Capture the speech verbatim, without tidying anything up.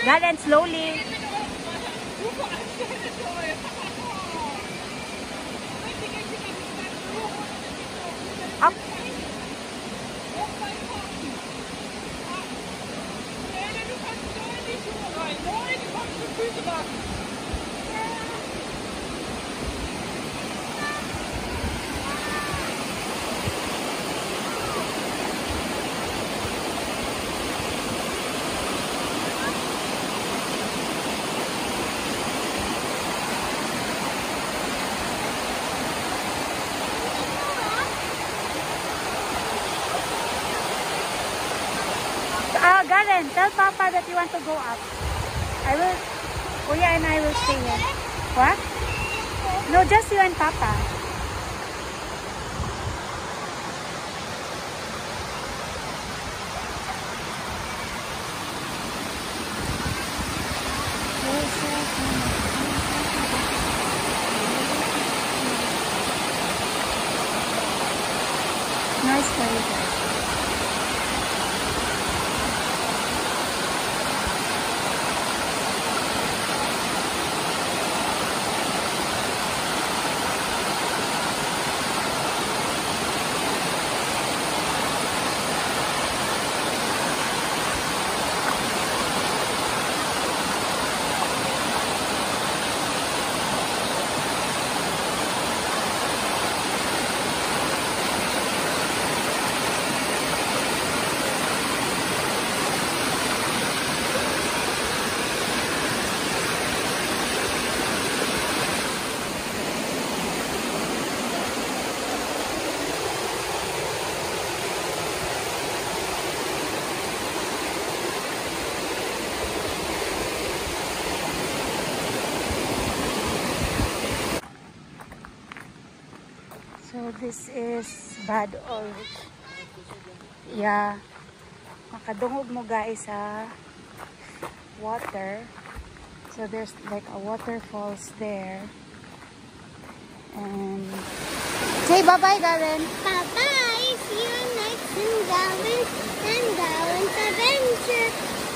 Galen, slowly. Up. Uh, Garen, tell Papa that you want to go up. I will, Kuya and I will stay here. What? No, just you and Papa. Nice place. So this is Bad Urach. Yeah. Makadungog mo guys sa water. So there's like a waterfalls there. And say bye-bye, Garen. Bye-bye. See you next in Galen's and Galen's adventure.